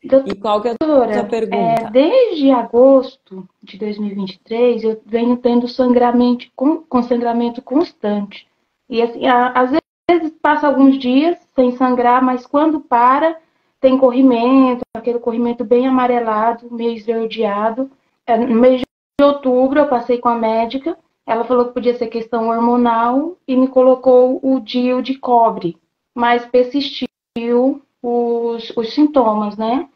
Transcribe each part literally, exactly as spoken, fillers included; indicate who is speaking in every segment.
Speaker 1: E qual que é a tua
Speaker 2: Doutora, é,
Speaker 1: pergunta?
Speaker 2: desde agosto de dois mil e vinte e três, eu venho tendo sangramento, com, com sangramento constante. E assim, a- às vezes passa alguns dias sem sangrar, mas quando para, tem corrimento, aquele corrimento bem amarelado, meio esverdeado. É, no mês de outubro, eu passei com a médica, ela falou que podia ser questão hormonal e me colocou o D I U de cobre, mas persistiu os, os sintomas, né?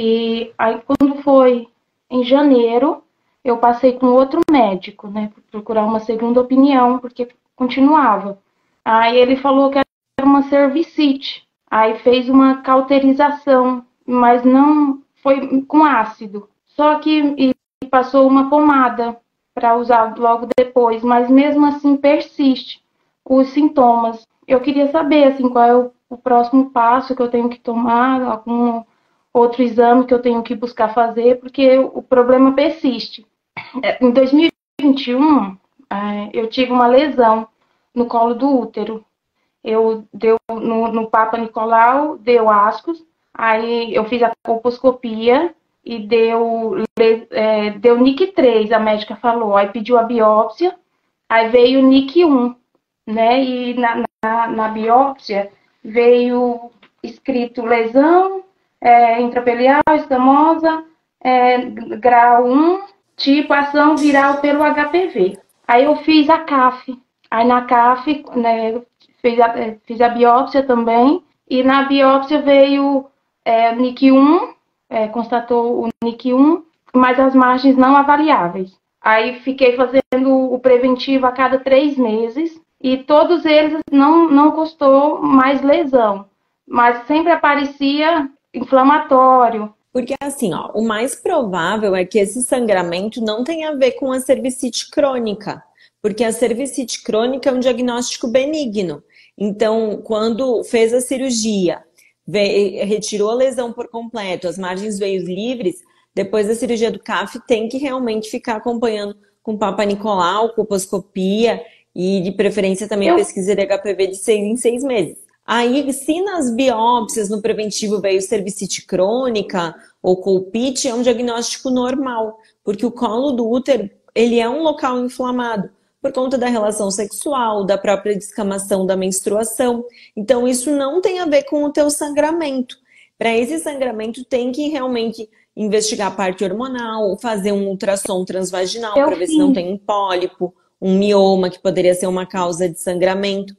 Speaker 2: E aí, quando foi em janeiro, eu passei com outro médico, né? Procurar uma segunda opinião, porque continuava. Aí ele falou que era uma cervicite. Aí fez uma cauterização, mas não foi com ácido. Só que e passou uma pomada para usar logo depois, mas mesmo assim persiste os sintomas. Eu queria saber assim qual é o, o próximo passo que eu tenho que tomar, algum outro exame que eu tenho que buscar fazer, porque o problema persiste. Em dois mil e vinte e um, eu tive uma lesão no colo do útero. Eu deu no, no Papa Nicolau, deu ascos, aí eu fiz a colposcopia e deu, é, deu N I C três, a médica falou, aí pediu a biópsia, aí veio N I C um, né? E na, na, na biópsia veio escrito lesão é, intrapelial, escamosa, é, grau um, tipo ação viral pelo H P V. Aí eu fiz a C A F. Aí na C A F, né, fiz, a, fiz a biópsia também, e na biópsia veio é, N I C um, é, constatou o N I C um, mas as margens não avaliáveis. Aí fiquei fazendo o preventivo a cada três meses, e todos eles não, não custou mais lesão, mas sempre aparecia inflamatório.
Speaker 1: Porque assim, ó, o mais provável é que esse sangramento não tenha a ver com a cervicite crônica, porque a cervicite crônica é um diagnóstico benigno. Então, quando fez a cirurgia, veio, retirou a lesão por completo, as margens veio livres, depois da cirurgia do C A F tem que realmente ficar acompanhando com Papa Nicolau, colposcopia e de preferência também
Speaker 2: Eu
Speaker 1: pesquisa de H P V de seis em seis meses. Aí, se nas biópsias no preventivo veio cervicite crônica ou colpite, é um diagnóstico normal, porque o colo do útero, ele é um local inflamado por conta da relação sexual, da própria descamação da menstruação. Então, isso não tem a ver com o teu sangramento. Para esse sangramento, tem que realmente investigar a parte hormonal, fazer um ultrassom transvaginal
Speaker 2: eu
Speaker 1: para ver se não
Speaker 2: fiz.
Speaker 1: tem um pólipo, um mioma, que poderia ser uma causa de sangramento.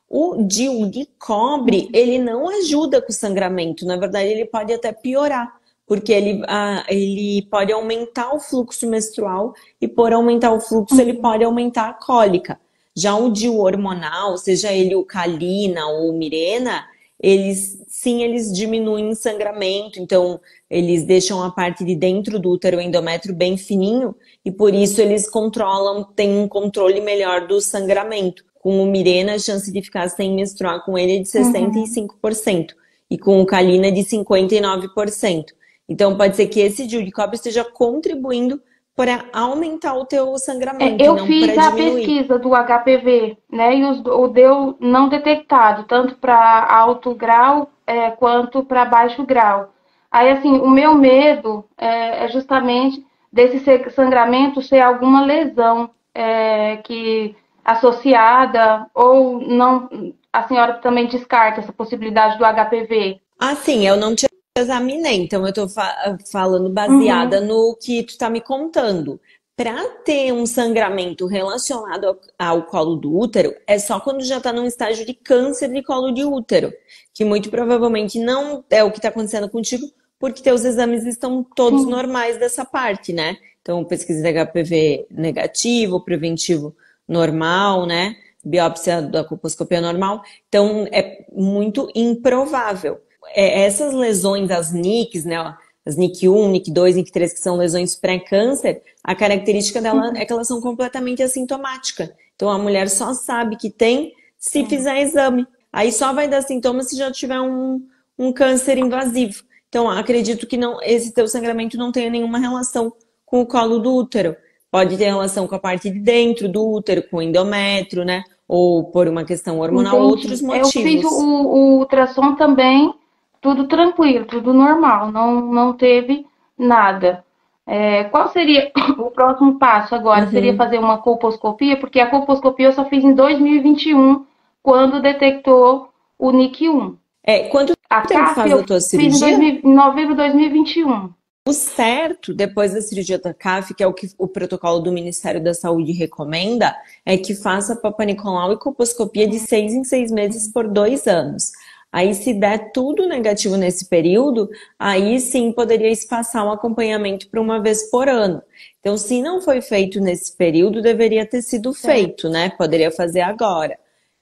Speaker 1: O D I U de cobre, ele não ajuda com o sangramento. Na verdade, ele pode até piorar, porque ele, ah, ele pode aumentar o fluxo menstrual e por aumentar o fluxo, ele pode aumentar a cólica. Já o D I U hormonal, seja ele o Calina ou o Mirena, eles sim, eles diminuem o sangramento, então eles deixam a parte de dentro do útero, o endométrio, bem fininho, e por isso eles controlam, têm um controle melhor do sangramento. Com o Mirena, a chance de ficar sem menstruar com ele é de sessenta e cinco por cento. E com o Calina é de cinquenta e nove por cento. Então pode ser que esse D I U de cobre esteja contribuindo para aumentar o teu
Speaker 2: É,
Speaker 1: sangramento e
Speaker 2: eu
Speaker 1: não para
Speaker 2: fiz a
Speaker 1: diminuir.
Speaker 2: pesquisa do H P V, né? E os, o deu não detectado, tanto para alto grau é, quanto para baixo grau. Aí, assim, o meu medo é, é justamente desse sangramento ser alguma lesão é, que associada ou não. A senhora também descarta essa possibilidade do H P V?
Speaker 1: Assim, eu não te examinei, então eu tô fa- falando baseada
Speaker 2: Uhum.
Speaker 1: no que tu tá me contando. Para ter um sangramento relacionado ao, ao colo do útero, é só quando já está num estágio de câncer de colo de útero, que muito provavelmente não é o que está acontecendo contigo, porque teus exames estão todos
Speaker 2: Sim.
Speaker 1: normais dessa parte, né? Então, pesquisa de H P V negativo, preventivo normal, né? Biópsia da colposcopia normal. Então, é muito improvável. É, essas lesões, as N I Cs, né? As N I C um, N I C dois, N I C três, que são lesões pré-câncer, a característica dela é que elas são completamente assintomáticas. Então a mulher só sabe que tem se fizer exame. Aí só vai dar sintomas se já tiver um, um câncer invasivo. Então acredito que não, esse teu sangramento não tenha nenhuma relação com o colo do útero. Pode ter relação com a parte de dentro do útero, com o endométrio, né? Ou por uma questão hormonal, outros
Speaker 2: Entendi. Eu fiz o,
Speaker 1: motivos.
Speaker 2: o ultrassom também, tudo tranquilo, tudo normal, não, não teve nada. É, qual seria o próximo passo agora? Seria
Speaker 1: Uhum.
Speaker 2: fazer uma colposcopia? Porque a colposcopia eu só fiz em dois mil e vinte e um, quando detectou o N I C um.
Speaker 1: É, quanto
Speaker 2: A
Speaker 1: tempo
Speaker 2: CAF
Speaker 1: faz a
Speaker 2: eu
Speaker 1: tua
Speaker 2: fiz em, dois
Speaker 1: cirurgia?
Speaker 2: mil, em novembro de dois mil e vinte e um.
Speaker 1: O certo, depois da cirurgia da C A F, que é o que o protocolo do Ministério da Saúde recomenda, é que faça Papa Nicolau e colposcopia de seis em seis meses por dois anos. Aí, se der tudo negativo nesse período, aí sim poderia espaçar o acompanhamento para uma vez por ano. Então, se não foi feito nesse período, deveria ter sido
Speaker 2: Certo.
Speaker 1: feito, né? Poderia fazer agora.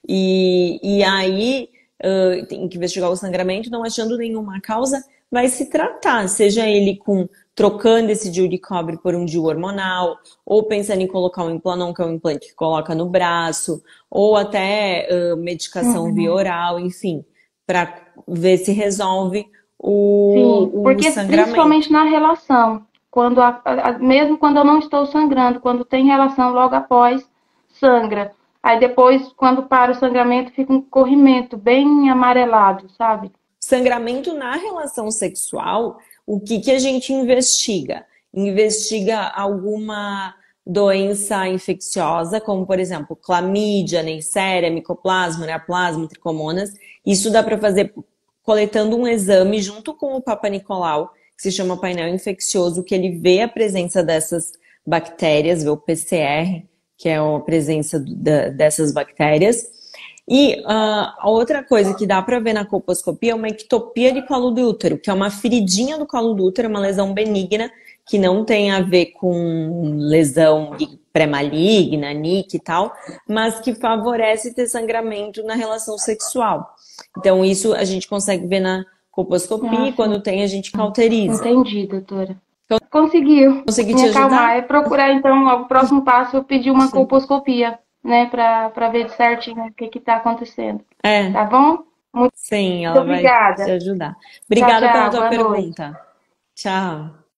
Speaker 1: E, e aí, uh, tem que investigar o sangramento, não achando nenhuma causa, vai se tratar, seja ele com trocando esse D I U de cobre por um D I U hormonal, ou pensando em colocar um implanon, que é um implante que coloca no braço, ou até uh, medicação via
Speaker 2: Uhum.
Speaker 1: oral, enfim, para ver se resolve
Speaker 2: Sim,
Speaker 1: o, o
Speaker 2: porque
Speaker 1: sangramento.
Speaker 2: principalmente na relação, quando a, a, mesmo quando eu não estou sangrando, quando tem relação logo após, sangra. Aí depois, quando para o sangramento, fica um corrimento bem amarelado, sabe?
Speaker 1: Sangramento na relação sexual, o que, que a gente investiga? Investiga alguma doença infecciosa, como por exemplo, clamídia, neisseria, micoplasma, neoplasma, tricomonas. Isso dá para fazer coletando um exame junto com o Papa Nicolau, que se chama painel infeccioso, que ele vê a presença dessas bactérias, vê o P C R, que é a presença dessas bactérias. E uh, a outra coisa que dá para ver na colposcopia é uma ectopia de colo do útero, que é uma feridinha do colo do útero, uma lesão benigna, que não tem a ver com lesão pré-maligna, N I C e tal, mas que favorece ter sangramento na relação sexual. Então, isso a gente consegue ver na colposcopia
Speaker 2: Ah,
Speaker 1: e
Speaker 2: sim.
Speaker 1: quando tem, a gente cauteriza.
Speaker 2: Entendi, doutora. Conseguiu
Speaker 1: Consegui
Speaker 2: me
Speaker 1: te
Speaker 2: acalmar. É
Speaker 1: ajudar?
Speaker 2: procurar, então, o próximo passo, eu pedir uma colposcopia, né, para para ver certinho o que que está acontecendo.
Speaker 1: É,
Speaker 2: Tá bom? Muito
Speaker 1: sim, ela vai te
Speaker 2: obrigada.
Speaker 1: ajudar.
Speaker 2: Tchau,
Speaker 1: Obrigada pela
Speaker 2: tchau.
Speaker 1: tua
Speaker 2: Boa noite.
Speaker 1: pergunta. Tchau.